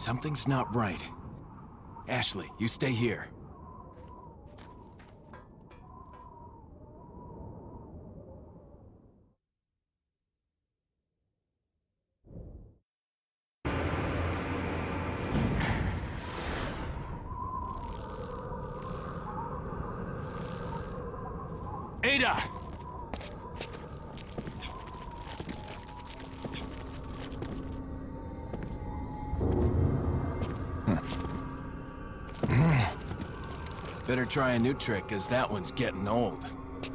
Something's not right. Ashley, you stay here. Ada! Better try a new trick, cause that one's getting old.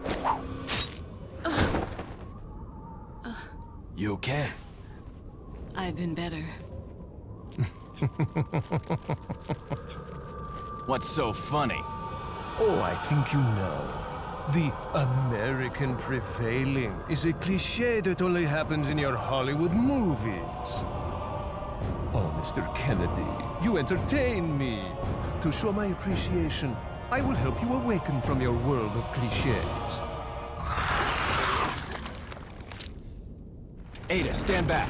You okay? I've been better. What's so funny? Oh, I think you know. The American prevailing is a cliché that only happens in your Hollywood movies. Oh, Mr. Kennedy, you entertain me. To show my appreciation, I will help you awaken from your world of clichés. Ada, stand back.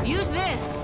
Use this!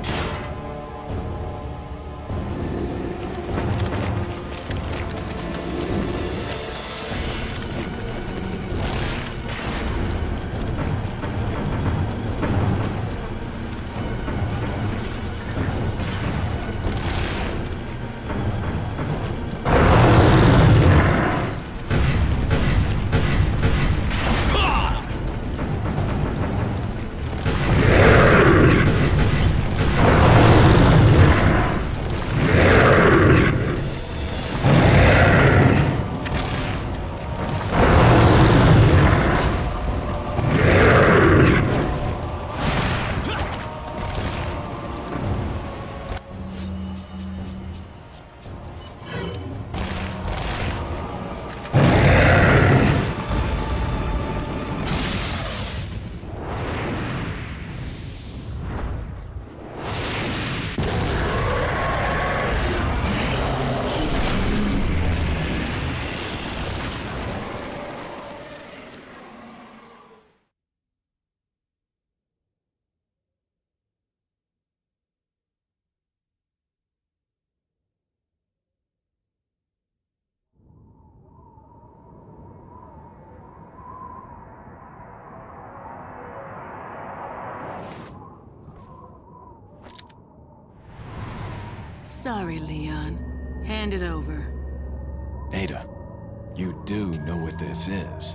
Sorry, Leon. Hand it over. Ada, you do know what this is.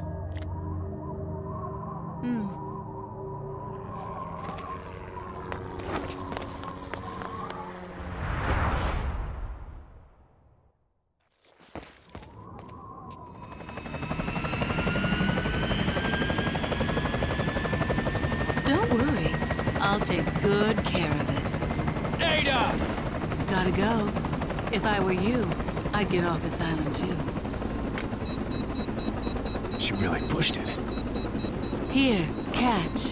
Don't worry. I'll take good care of it. Ada! Gotta go. If I were you, I'd get off this island too. She really pushed it. Here, catch.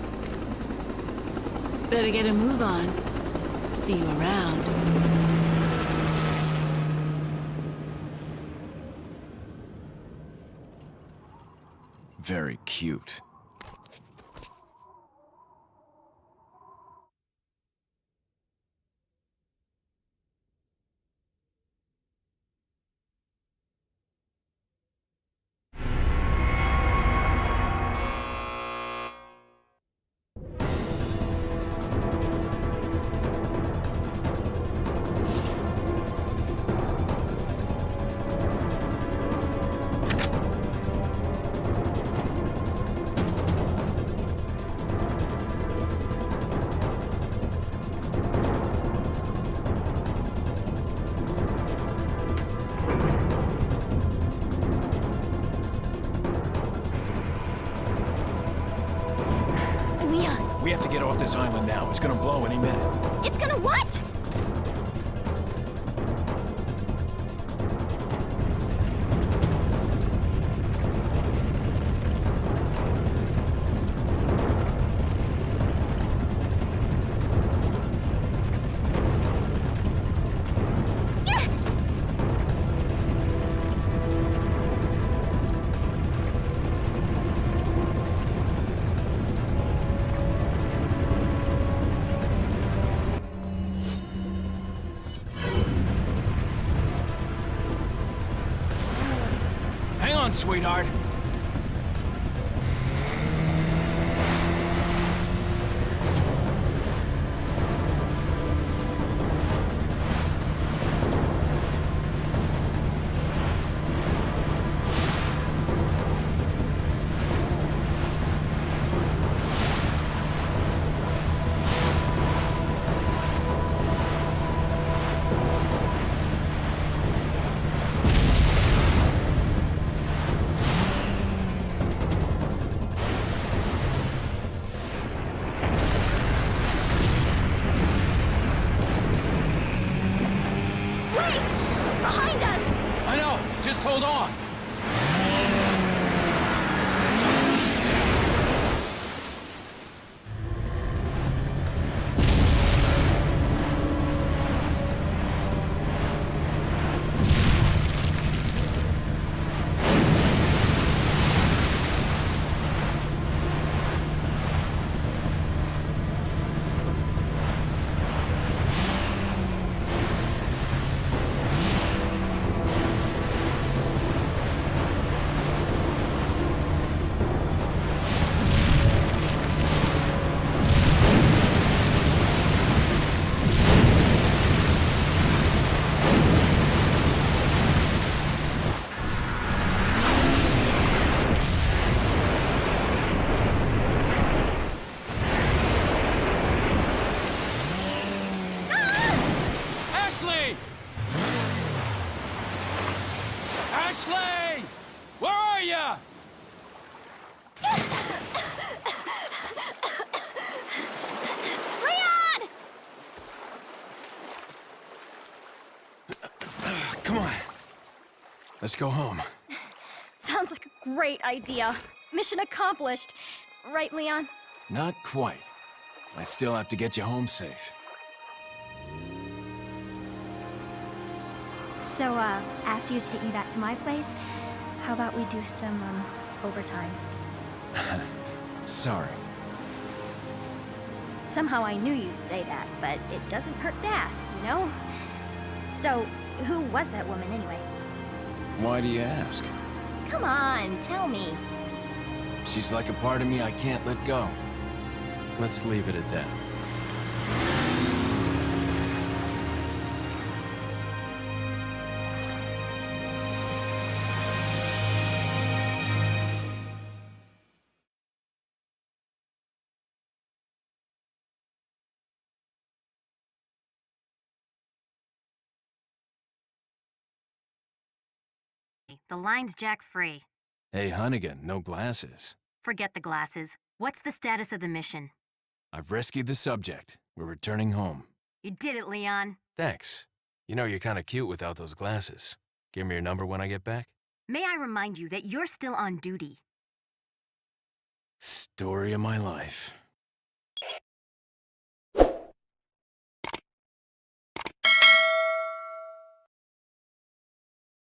Better get a move on. See you around. Very cute. We have to get off this island now. It's gonna blow any minute. It's gonna what? Hang on, sweetheart. Let's go home. Sounds like a great idea. Mission accomplished. Right, Leon? Not quite. I still have to get you home safe. So, after you take me back to my place, how about we do some, overtime? Sorry. Somehow I knew you'd say that, but it doesn't hurt to ask, you know? So, who was that woman anyway? Why do you ask? Come on, tell me. She's like a part of me I can't let go. Let's leave it at that. The line's jack-free. Hey, Hunnigan, no glasses. Forget the glasses. What's the status of the mission? I've rescued the subject. We're returning home. You did it, Leon. Thanks. You know, you're kind of cute without those glasses. Give me your number when I get back. May I remind you that you're still on duty? Story of my life.